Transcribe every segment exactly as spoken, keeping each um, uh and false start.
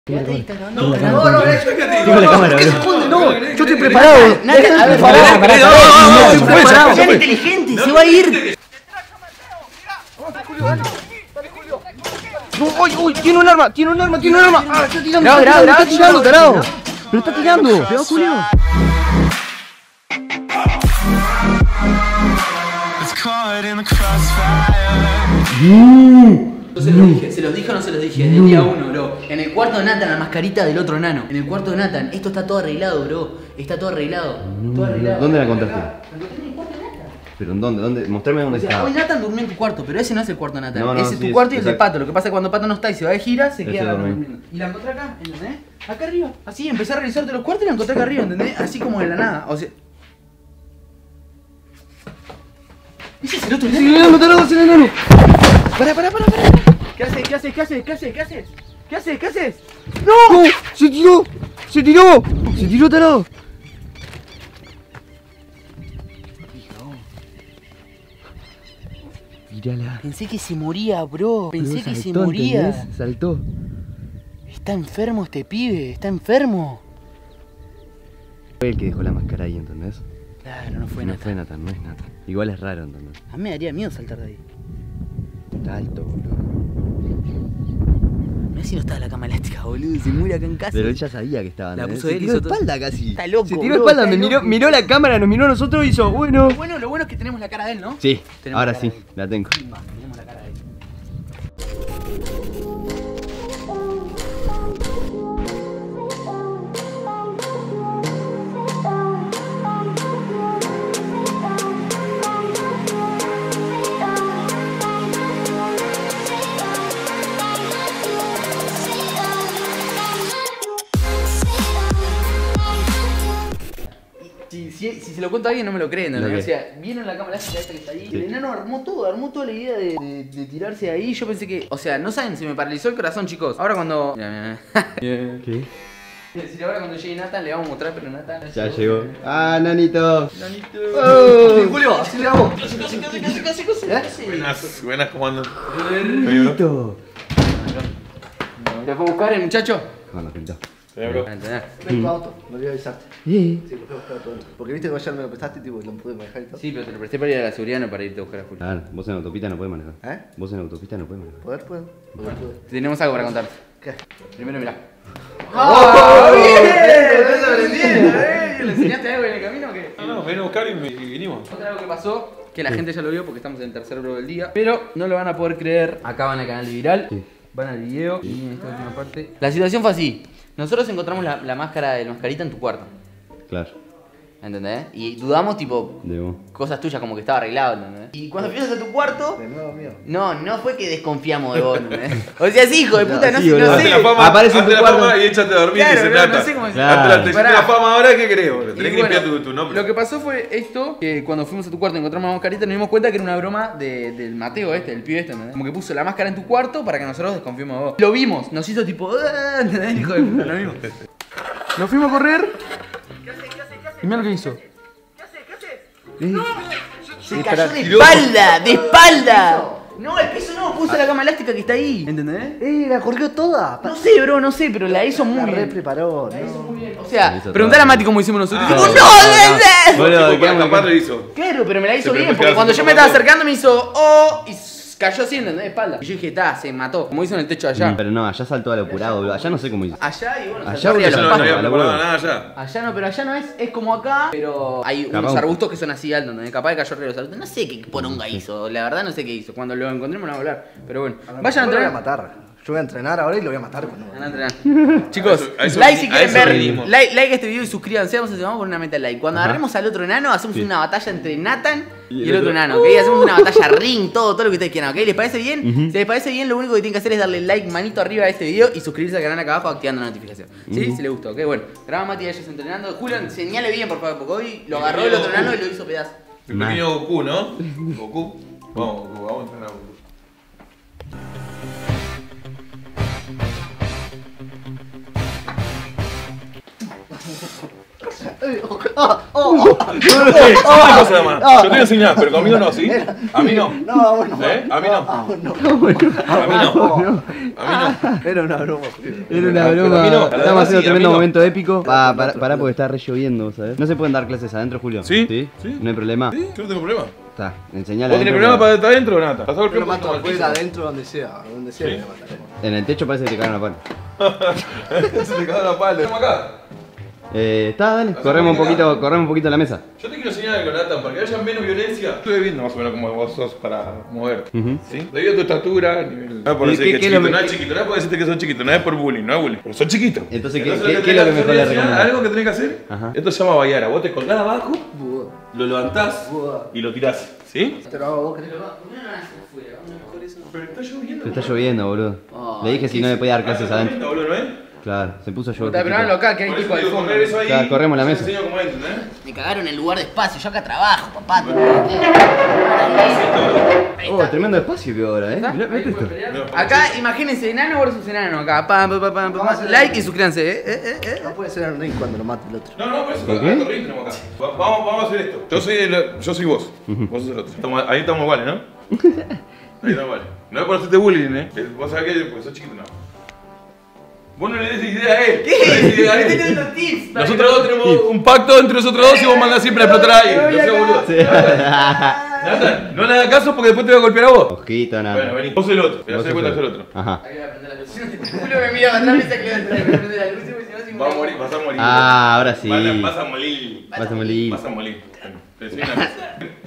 Quédate ahí, No, no, no, no, tengo la cámara, bro. No, yo estoy preparado. Nata, a ver, pará, pará, no, estoy preparado. sean inteligentes, se va a ir. No, uy, uy, tiene un arma, tiene un arma, tiene un arma. Ah, está tirando, Graba, está graba, tirando, graba, tarado. graba. Pero está tirando. Cuidado, Julio. Yo se los dije, se los dije o no se los dije, del día uno, bro. En el cuarto de Nathan, la mascarita del otro nano. En el cuarto de Nathan, esto está todo arreglado, bro. Está todo arreglado. Todo arreglado. ¿Dónde la encontraste? Acá. La encontré en el cuarto de Nathan. ¿Pero en dónde? ¿Dónde? Mostrame dónde O sea, está. hoy Nathan durmió en tu cuarto, pero ese no es el cuarto de Nathan. No, no, ese es sí, tu cuarto y el de exacto. Pato. Lo que pasa es que cuando Pato no está y se va de gira, se Ese queda dormí. durmiendo. Y la encontré acá, ¿entendés? Acá arriba. Así, empecé a revisarte los cuartos y la encontré acá arriba, ¿entendés? Así como de la nada. O sea. Ese es el otro Sí, no, tarado, sí, no, no. Pará, pará, pará, pará. ¿Qué haces? ¿Qué haces? ¿Qué haces? ¿Qué haces? ¿Qué haces? ¿Qué haces? ¿Qué haces? ¡No! ¡Se tiró! ¡Se tiró! ¡Se tiró, tarado! Mírala. Pensé que se moría, bro. Pensé Pero que se saltó, moría. ¿entendés? Saltó. Está enfermo este pibe, está enfermo. Fue el que dejó la máscara ahí, ¿entendés? Claro, no fue No nada. fue Nathan, no es Nathan. Igual es raro, ¿entendés? A mí me daría miedo saltar de ahí. Está alto, boludo. Mirá si no estaba la cama elástica, boludo. Se muere acá en casa. Pero él ya sabía que estaba, La ¿entendés? puso Se él, tiró hizo de todo. espalda casi. Está loco. Se tiró de bro, espalda, está me miró, loco. miró la cámara, nos miró a nosotros y hizo, bueno. Lo bueno, lo bueno es que tenemos la cara de él, ¿no? Sí, Tenemos ahora la cara sí, de él. la tengo. Pimba, tenemos la cara de él. Si, si, si se lo cuento a alguien no me lo creen, ¿no? ¿Lo qué? O sea, vieron la cámara elástica esta que está ahí. Sí. El enano armó todo, armó toda la idea de, de, de tirarse ahí. Yo pensé que, o sea, no saben, se me paralizó el corazón, chicos. Ahora cuando... ¿Qué? Es decir, ahora cuando llegue Nathan le vamos a mostrar, pero Nathan... Ya llegó. ¡Ah, nanito! Nanito. Oh, Julio, así le hago. Casi, casi, casi, casi, casi, casi. Buenas, buenas, ¿cómo andan? Nanito. ¿Te fue a buscar el muchacho? Cuando pintó. Hola, bro. Para entender. Ven tu auto, me olvidé avisarte. Eh. Sí, lo fui a buscar todo. Porque viste que ayer me lo prestaste y tipo, lo pude manejar y todo. Sí, pero te lo presté para ir a la seguridad, no para irte a buscar a Julio. Claro, vos en autopista no podés manejar. ¿Eh? Vos en autopista no podés manejar. ¿Poder puedo? Poder puedo. Tenemos algo para contarte. ¿Qué? Primero mirá. ¡Oh, bien! bien! ¿Le enseñaste algo en el camino o qué? No, no, ven a buscar y, me- y vinimos. Otra algo que pasó, que la gente ya lo vio porque estamos en el tercer bro del día, pero no lo van a poder creer. Acá van al canal de Viral, Sí. van al video y en esta última parte. La situación fue así. Nosotros encontramos la, la máscara de la mascarita en tu cuarto, Claro, ¿entendés? Y dudamos tipo de vos. cosas tuyas como que estaba arreglado, ¿entendés? Y cuando fuimos a tu cuarto, De nuevo mío. no, no fue que desconfiamos de vos, ¿entendés? O sea, sí, hijo de puta, no, sí, sé, boludo. no Hazte sé. la fama, Aparece en hazte tu la fama cuarto. y échate a dormir Claro, y se no, plata. no sé cómo se- Claro. Hazte la, te hiciste Pará. la fama ahora, ¿qué crees, boludo? Y Tenés que bueno, limpiar tu, tu nombre. Lo que pasó fue esto, que cuando fuimos a tu cuarto y encontramos la mascarita nos dimos cuenta que era una broma de, del Mateo este, del pibe este, ¿entendés? Como que puso la máscara en tu cuarto para que nosotros desconfiemos de vos. Lo vimos, nos hizo tipo... "Ah", ¿entendés? Hijo de puta, lo vimos. Nos fuimos a correr. Y mira lo que hizo. Se cayó de espalda, de espalda. No, el piso no, puso la cama elástica que está ahí. ¿Entendés? ¡Eh! La corrió toda. No sé, bro, no sé, pero la hizo La muy re bien. preparó, La hizo ¿no? muy bien. O La sea, hizo preguntale a toda. Mati cómo hicimos nosotros. Ah, Tipo, no, ¡no, no, no! Boludo, Tipo, para quedamos- escapar lo hizo. Claro, pero me la hizo Se bien, preguntó porque qué cuando hace yo tu me estaba papá. acercando me hizo ¡oh! Y s- cayó así, ¿entendés? De espalda. Y yo dije, está, se mató. Como hizo en el techo de allá. Mm, Pero no, allá saltó a lo apurado, boludo. Allá no sé cómo hizo. Allá y bueno, Allá, saltó arriba de boludo, Yo los no, no pasto, había a la preparado huevo. nada allá. Allá no, pero allá no es, es como acá, pero hay Capaz unos un- arbustos que son así altos, ¿entendés? Capaz que cayó arriba de los arbustos. No sé qué poronga hizo, la verdad no sé qué hizo. Cuando lo encontremos no va a hablar. Pero bueno, vayan a Yo lo voy a entrenar. matar. Yo voy a entrenar ahora y lo voy a matar cuando. Van a entrenar. Chicos, A eso- a eso like vini- si a quieren eso ver, vinimos. like, like a este video y suscríbanse, vamos a vamos a poner una meta de like. Cuando Ajá. agarremos al otro enano, hacemos Sí. una batalla entre Nathan y, Y el el otro otro. enano, ¿ok? Hacemos una batalla ring, todo, todo lo que ustedes quieran, ¿ok? ¿Les parece bien? Si les parece bien, lo único que tienen que hacer es darle like, manito arriba a este video y suscribirse al canal acá abajo activando la notificación. ¿Sí? Si les gustó, ¿ok? Bueno, graba Mati y ellos entrenando. Julián, señale bien, por favor, porque hoy lo agarró el otro enano y lo hizo pedazo. El pequeño Goku, ¿no? Goku. Vamos, Goku, vamos a entrenar a Goku. Eh, una cosa nada más. Yo te voy a enseñar, pero conmigo no, ¿sí? A mí no. No, bueno. ¿Eh? A mí no. Ah, bueno. A mí no. A mí no. Era una broma. Era una Pero a broma. mí no. Estamos haciendo Sí, a mí tremendo no. momento épico. Pa, para, pará porque está re lloviendo, ¿sabes? No se pueden dar clases adentro, Julio. ¿Sí? ¿Sí? Sí. No hay problema. Sí, yo no tengo problema. Está, enseñale. ¿Vos tenés adentro, problema pero- para estar adentro o nada? ¿Pasó el Yo lo tiempo? mato afuera, adentro, donde sea. Donde sea, Sí. me mataré. En el techo parece que te cagaron la pala. Se te cagó la pala. Estamos acá. Eh, está, dale. Corremos un poquito, corremos un poquito la mesa. Yo te quiero enseñar algo, Nathan, para que haya menos violencia. Estuve viendo más o menos cómo vos sos para moverte. Ujú. ¿Sí? Debido a tu estatura, nivel. No es por ¿Y decir qué- que qué chiquito, lo me- no es chiquito, no es por decirte que son chiquitos, no es por bullying, no es bullying. Pero son chiquitos. Entonces, ¿qué- lo qué- que qué es lo que tenés mejor le hacer, recomendás? Algo que tenés que hacer. Ajá. Esto se llama bailar. Vos te colgás abajo, Buah. lo levantás Buah. y lo tirás. ¿Sí? Te lo hago vos, ¿querés? Pero está lloviendo. Pero está lloviendo, boludo. Ay, Le dije si no me podía dar clases adentro. Boludo, ¿no es? Claro, se puso a llover. Puta, pero no en local, que hay Por eso tipo de digo, fondo. correr eso ahí. Claro, corremos la te mesa. enseño cómo es, ¿entendés? Me cagaron el lugar de espacio, yo acá trabajo, papá. Oh, tremendo espacio que ahora, eh. Mirá, mirá esto. Acá, imagínense, enano versus enano acá. Pam, pam, pam, pam, pam. Like y suscríbanse, eh, eh, eh, eh. No puede ser en ring cuando lo mate el otro. No, no, por eso ¿Por acá qué? Torrín tenemos acá. Va- Vamos, vamos a hacer esto. Yo soy, el, yo soy vos. Vos sos el otro. Estamos- ahí estamos iguales, ¿no? Ahí estamos iguales. No es por hacerte bullying, ¿eh? Que Vos sabés que porque sos chiquito, no. Vos no le des idea a él. ¿Qué? No le des idea a Me él. estoy dando tips. Nosotros dos tenemos un pacto entre nosotros dos y vos mandás siempre a explotar a alguien. No seas boludo. Sí. Nathan, no le hagas caso porque después te voy a golpear a vos. Ojito, nada. Bueno, vení. Vos el otro. Te Vos das sos cuenta el- que sos el otro. Ajá. Hay que aprender la luz. Julio me mira para atrás y piensa que le voy a entrar. Me prende la luz y si no, si Vas a morir, vas a morir. Ah, ahora sí. Vas a- Vas a morir. Vas a morir. Vas a morir. Te enseño una cosa.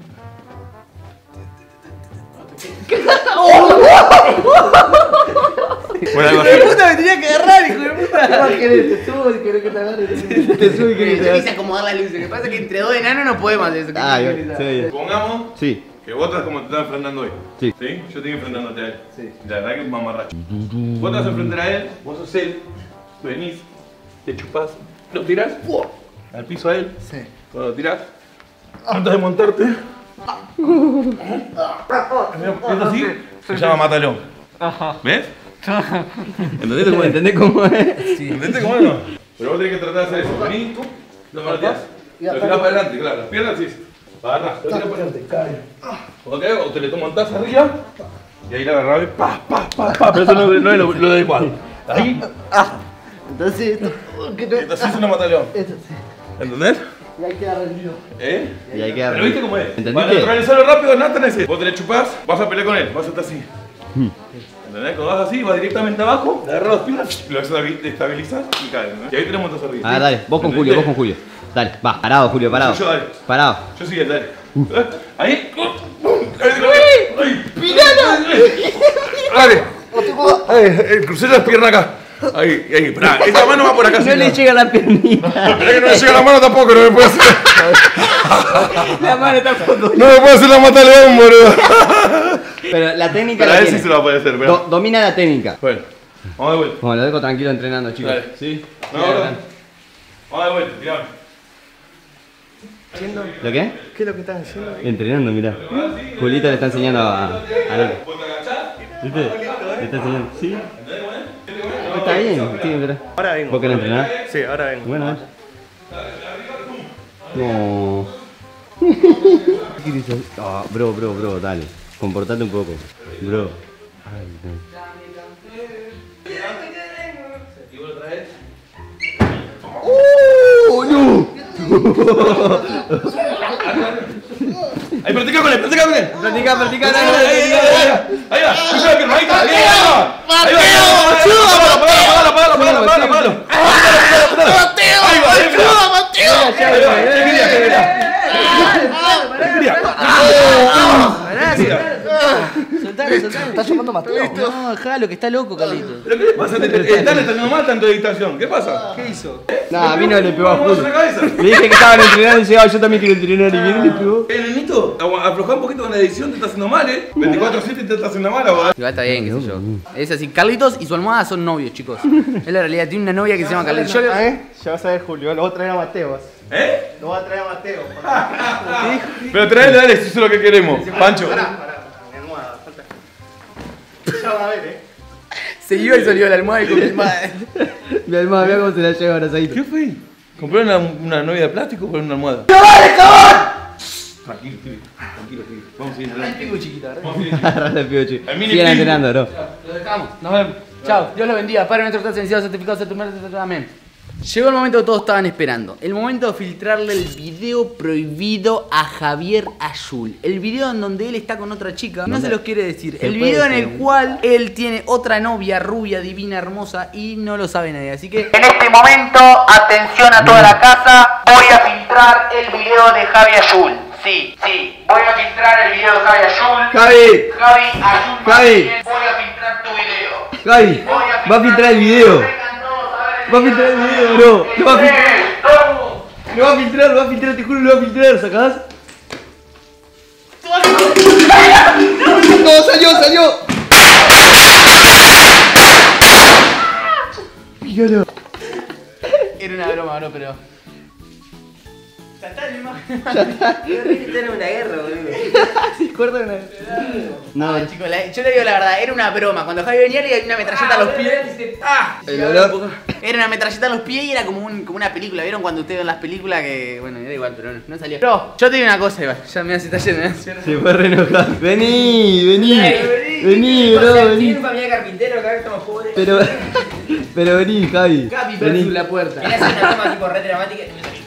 Bueno, algo así. Hijo de puta, me tenía que agarrar, hijo de puta. ¿Qué más querés? Te subo y querés que te agarre. Te sube que Yo quise acomodar la luz. Lo que pasa es que entre dos enanos no podemos hacer eso. Ah, ¿Qué yo, querés? sí. Pongamos Sí. que vos estás como te estás enfrentando hoy. Sí. ¿Sí? Yo estoy enfrentándote a él. Sí. La verdad que es mamarracho. Vos te vas a enfrentar a él, vos sos él, venís, te chupás, lo tirás ¡pua! Al piso a él. Sí. Cuando lo tirás, antes de montarte. Esto así se llama mátalo. ¿Ves? ¿Entendés cómo es? ¿Entendés cómo es? ¿Entendés cómo es? No? Pero vos tenés que tratar de hacer eso. Venís, lo marteás, lo tirás para adelante, claro. Las piernas sí. Para atrás, lo tirás para adelante. Cuando te o te le montás arriba y ahí la agarrás y pa, pa, pa, pa. Pero eso no, no es lo, lo adecuado. Ahí, Entonces, esto. ¿Qué te- esto sí es una mataleón. Esto sí. ¿Entendés? Y ahí queda rendido. ¿Eh? Y ahí queda. Pero viste cómo es. ¿Entendiste? Para neutralizarlo rápido, Nathan es ese. Vos te le chupás, vas a pelear con él, vas a estar así. ¿Entendés? Cuando vas así, vas directamente abajo, le agarras las piernas, lo estabilizas y caes. ¿no? Y ahí tenemos dos arriba. Ah, dale, vos con ¿Entendés? Julio, vos con Julio. Dale, va, parado, Julio, parado. Yo, dale. Parado. Yo sí, dale. ¿Eh? Ahí. ¡Ahí! ¡Dale! Ahí, eh, crucé las piernas acá. Ahí, ahí, pará. Esta mano va por acá. No así, le llega la piernita. Esperá que no le llega la mano tampoco, no me puede hacer. La mano tampoco. No me puede hacer la mata león, boludo. Pero la técnica Pero a la él sí tiene. se lo va a poder hacer, Do- domina la técnica. Bueno, vamos de vuelta. Bueno, lo dejo tranquilo entrenando, chicos. Dale. ¿Sí? No, no. Vamos de vuelta, tirame. ¿Lo qué? ¿Qué es lo que estás haciendo? Entrenando, mirá. Julito le está enseñando a, a Lola. ¿Vos te agachás? ¿Viste? Le está enseñando. ¿Sí? Está bien, sí, mirá. Ahora vengo. ¿Vos querés entrenar? Sí, ahora vengo. Bueno, eh. No. ¿Qué dices? Ah, bro, bro, bro, dale. Comportate un poco. Bro. Ay, no. ¡Oh, no! Ahí, practica con él, practica con él. Practica, practica, Ahí, dale, ahí, dale, ahí, dale. ahí, ahí va, puxa la pierna, ahí está, ahí va, ahí va. Ahí va, apagalo, apagalo, apagalo, apagalo, apagalo. Ahí va, ahí va. Ahí va, ¿qué querías, qué querías? ¿Qué querías? Soltalo, soltalo. ¿Estás llamando Mateo? No, dejalo, que está loco, Carlitos. ¿Pero qué le pasa? Te- te- El tal está haciendo mal tanto de dictación, ¿qué pasa? ¿Qué hizo? Nah, vino y le pegó a ¿Cómo vas en Julio. la cabeza? Le dije que estaban entrenando y dice, ah, yo también quiero entrenar y viene y le pegó. Eh, nenito, agua- aflojá un poquito con la edición, te está haciendo mal, eh. veinticuatro siete te está haciendo mal, ahora. Igual está bien, qué sé yo. Es así, Carlitos y su almohada son novios, chicos. Es la realidad, tiene una novia que se llama Carlitos. Yo le- ¿Eh? Ya vas a ver, Julio. Lo voy a traer a Mateo. ¿Eh? Lo voy a traer a Mateo. Pero traele, dale, eso es lo que queremos. Pancho. Pará, pará. Mi almohada, falta. Ya van a ver, eh. se iba y salió de la almohada y con mi madre. Mi almohada, mira cómo se la lleva abrazadito. ¿Qué fue? Compré una, una novia de plástico por una almohada. ¡No vale, cabrón! Tranquilo, Tibi. Tranquilo, Tibi. Vamos a ir El adelante. pico chiquita, ¿verdad? Vamos a ir Agarrale el pibe, El mini sigan pibe. entrenando, bro. Lo dejamos. Nos vemos. Chao. Dios los bendiga. Padre nuestro que estás en el cielo, santificado sea tu nombre. Amén. Llegó el momento que todos estaban esperando. El momento de filtrarle el video prohibido a Javier Ayul. El video en donde él está con otra chica. No se los quiere decir. Se El puede video en decir. el cual él tiene otra novia rubia, divina, hermosa y no lo sabe nadie. Así que en este momento, atención a toda la casa. Voy a filtrar el video de Javi Ayul. Sí, sí. Voy a filtrar el video de Javi Ayul. Javi, Javi Ayul. Javi. Voy a filtrar tu video. Javi, va a filtrar el video. Va a filtrar el video, bro. Lo va a filtrar. Lo va a filtrar, lo va a filtrar, te juro, lo va a filtrar, ¿sacás? No, salió, salió. Pícalo. Era una broma, bro, pero. Ya está la imagen. Esto era una guerra, boludo. Sí, corta una. No, No, chicos, la- yo le digo la verdad, era una broma. Cuando Javi venía le una metralleta a los pies. ¡Ah! el olor. Era una metralleta a los pies y era como, un, como una película. ¿Vieron cuando ustedes ven las películas que. Bueno, da igual, pero no, no salió. Bro, yo te digo una cosa, Iván. Ya me hace está lleno, ¿eh? Se fue re enojado. Vení, vení. Vení, bro, Tiene vení. familia carpintero, acá estamos pobres. Pero. Pero vení, Javi. Capi Vení. versus la puerta. Quería hacer una toma tipo re dramática.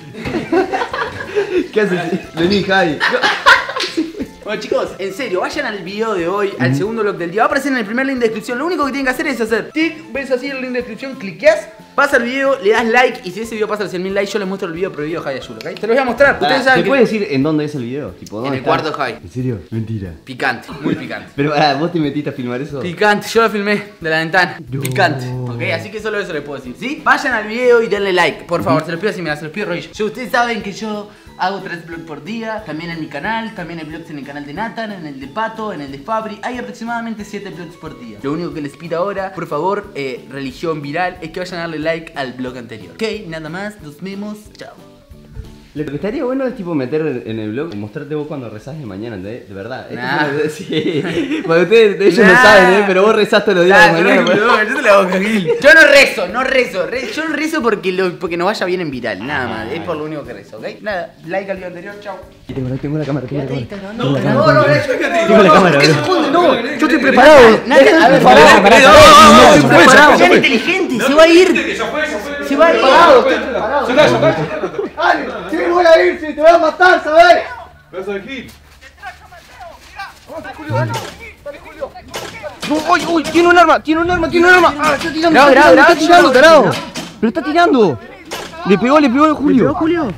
¿Qué haces? Vení, Javi. Bueno, chicos, en serio, vayan al video de hoy, al segundo blog del día. Va a aparecer en el primer link de descripción. Lo único que tienen que hacer es hacer tic, ves así el link de descripción, cliqueas, pasa el video, le das like. Y si ese video pasa a cien mil likes, yo les muestro el video prohibido a Javi Ayul, ¿ok? Te lo voy a mostrar. Ustedes Pará, saben ¿te que. puedes decir en dónde es el video? Tipo, ¿dónde En el está? cuarto de Javi. ¿En serio? Mentira. Picante, muy picante. Pero pará, ¿vos te metiste a filmar eso? Picante, yo lo filmé de la ventana. No. Picante, ok, así que solo eso les puedo decir, ¿sí? Vayan al video y denle like, por favor, se los pido así, mira, se los pido rodillas. Yo, ustedes saben que yo hago tres vlogs por día, también en mi canal, también hay vlogs en el canal de Nathan, en el de Pato, en el de Fabri. Hay aproximadamente siete vlogs por día. Lo único que les pido ahora, por favor, eh, religión viral, es que vayan a darle like al vlog anterior. Ok, nada más, nos vemos, chao. Lo que estaría bueno es tipo meter en el blog, mostrarte vos cuando rezás de mañana, ¿entendés? De verdad. Esto Nah. es una- sí. Porque ustedes, ellos no Nah. saben, ¿eh? Pero vos rezás todos los días Ah, de mañana. tranquilo, pues. yo te la boca, Gil. Yo no rezo, no rezo. re- yo no rezo porque, lo, porque nos vaya bien en viral, nada más. Es por lo único que rezo, ¿ok? Nada, like al video anterior, chao. Tengo la, tengo la cámara, tengo la cámara. No, Tengo la no, cámara, no, tengo la no, cámara. Tengo la cámara, ¿qué se bro. esconde? No, Yo estoy preparado. Nada, a ver, Pará, pará, pará, no, pará. no, no, Ya no, fue, ya fue, sean ya fue. inteligentes, se va a ir. Ya fue, ya fue. Se va a ir. Preparado, estoy preparado. Ya está, ya está, ya está. Dale, sí, voy a ir, sí, te voy a matar, ¿sabes? Pedazo de hit. No, uy, uy, tiene un arma, tiene un arma, tiene un arma. Ah, está tirando, Graba, está graba, tirando, está graba, tirando, tarado. Pero está tirando. Le pegó, le pegó a Julio. ¿Le pegó Julio?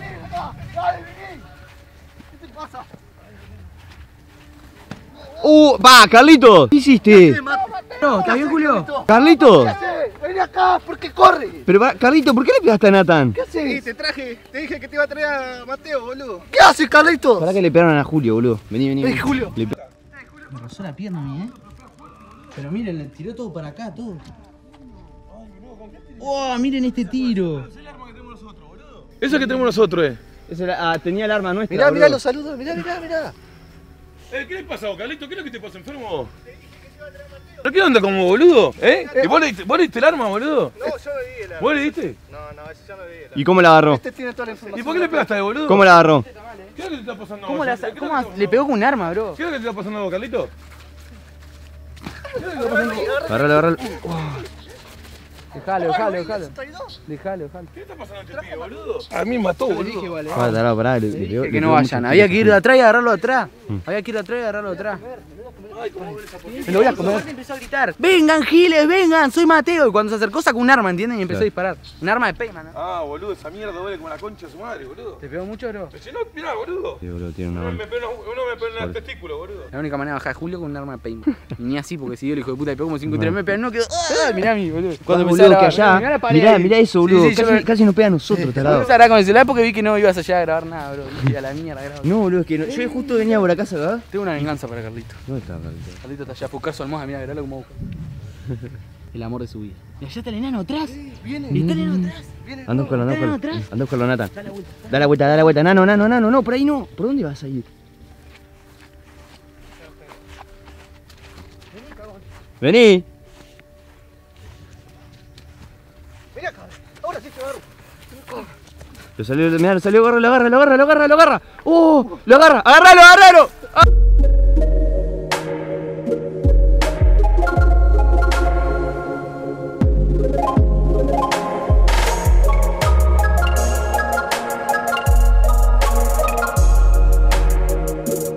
Uh, va, Carlitos. ¿Qué hiciste? No, ¿está bien, Julio? Carlitos. Vení acá, ¿por qué corre? Pero va, Carlitos, ¿por qué le pegaste a Nathan? ¿Qué haces? Sí, te traje, te dije que te iba a traer a Mateo, boludo. ¿Qué haces, Carlitos? ¿Para que le pegaron a Julio, boludo? Vení, vení. Vení, vení. Julio. Le pe- Me rozó la pierna a mí, ¿eh? Pero miren, le tiró todo para acá, todo. ¡Oh, miren este tiro! Eso que tenemos nosotros, eh. Ese era- ah, tenía el arma nuestra. Mirá, mirá boludo. los saludos, mirá, mirá, mirá. Eh, ¿qué le pasa, Carlito? ¿Qué es lo que te pasa, enfermo? ¿Pero qué onda como boludo? ¿Eh? ¿Y vos le diste, vos le diste el arma, boludo? No, yo le di el arma. ¿Vos le diste? No, no, ese ya lo di el arma. ¿Y cómo la agarró? Este tiene toda la información. ¿Y por qué le pegaste de boludo? ¿Cómo la agarró? ¿Qué es lo que te está pasando a ¿Cómo, vos? la, ¿Qué es lo que cómo te ha- está le pasando pegó con un arma, bro? a vos? ¿Qué es lo que te está pasando a vos, Carlito? Agárralo, agárralo. Dejalo, dejalo, dejalo. Dejalo, dejalo. ¿Qué está pasando a este pibe, boludo? A mí me mató, boludo. Ah, pará, pará, le- le pegó- Que le no pegó vayan, mucho había tiro. que ir de atrás y agarrarlo de atrás. Había que ir de atrás y agarrarlo de atrás. Me lo voy a comer. Empezó a gritar: ¡Vengan, giles, vengan! Soy Mateo. Y cuando se acercó sacó un arma, ¿entienden? Y empezó a disparar. Un arma de Payman, ¿no? Ah, boludo, esa mierda duele como la concha de su madre, boludo. ¿Te pegó mucho, bro? Si no, mirá, boludo. Sí, boludo, tiene una Uno mano. me pegó uno me pegó en el testículo, boludo. La única manera de bajar a Julio con un arma de Payman. Ni así, porque si yo el hijo de puta le pegó como cinco y tres me pegó, no quedó. ¡Ah! Mirá a mí, boludo. Cuando empecé boludo, a que grabar, allá. la pared Mirá, ahí. mirá eso, boludo. Sí, sí, yo casi, me- casi nos pega a nosotros, Me tarado. puse a grabar con el celular porque vi que no ibas allá a grabar nada, bro. Y a la mierda grabo. No, boludo, es que no- yo justo venía por acá, ¿sabes? Tengo una venganza para Carlito. ¿Dónde está, Carlito? Carlito está allá a buscar su almohada, mira, mirá como busca. El amor de su vida. Y allá está el enano atrás. Viene, Y está el enano atrás. viene. Anda a buscarlo, anda a Dale, buscarlo. atrás. Anda a buscarlo, Nathan. Da la vuelta, da la vuelta. Nano, nano, nano, no, por ahí no. ¿Por dónde vas a ir? Vení. Vení acá. Ahora sí te agarro. Lo salió, mirá, lo salió, agarra, lo agarra, lo agarra, lo agarra, lo agarra. ¡Oh! ¡Lo agarra! ¡Agárralo, agárralo! ¡Ah!